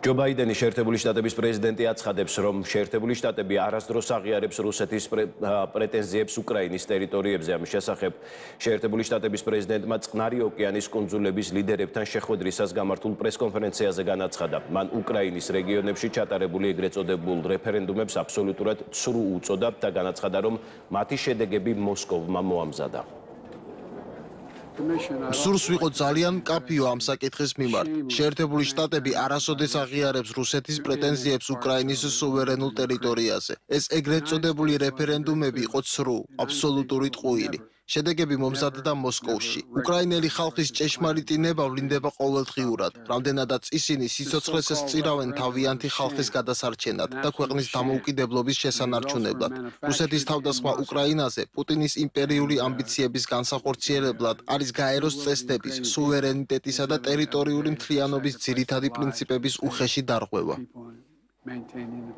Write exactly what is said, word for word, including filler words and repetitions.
ჯო ბაიდენი შეერთებული შტატების პრეზიდენტი აცხადებს, რომ შეერთებული შტატები არასდროს აღიარებს რუსეთის პრეტენზიებს უკრაინის ტერიტორიებზე. ამის შესახებ შეერთებული შტატების პრეზიდენტმა წყნარი ოკეანის კუნძულების ლიდერებთან შეხვედრისას გამართულ პრესკონფერენციაზე განაცხადა. მან უკრაინის რეგიონებში ჩატარებული ეგრეთ წოდებულ რეფერენდუმებს აბსოლუტურად ცრუ უწოდა და განაცხადა, რომ მათი შედეგები მოსკოვმა მოამზადა. სურს ვიყო ძალიან მკაფიო ამ საკითხის მიმართ. შეერთებული შტატები არასოდეს აღიარებს რუსეთის პრეტენზიებს უკრაინის სუვერენულ ტერიტორიაზე. ეს ეგრეთ წოდებული რეფერენდუმები იყო ცრუ, აბსოლუტური ტყუილი. შედეგები მომზადდა მოსკოვში. უკრაინელი ხალხის ჭეშმარიტი ნება ვლინდება ყოველდღიურად. რამდენადაც ისინი სიცოცხლეს სწირავენ თავიანთი ხალხის გადასარჩენად და ქვეყნის დამოუკიდებლობის შესანარჩუნებლად. რუსეთის თავდასხმა უკრაინაზე პუტინის იმპერიული ამბიციების განსახორციელებლად არის გაეროს წესდების, სუვერენიტეტისა და ტერიტორიული მთლიანობის ძირითადი პრინციპების უხეში დარღვევა.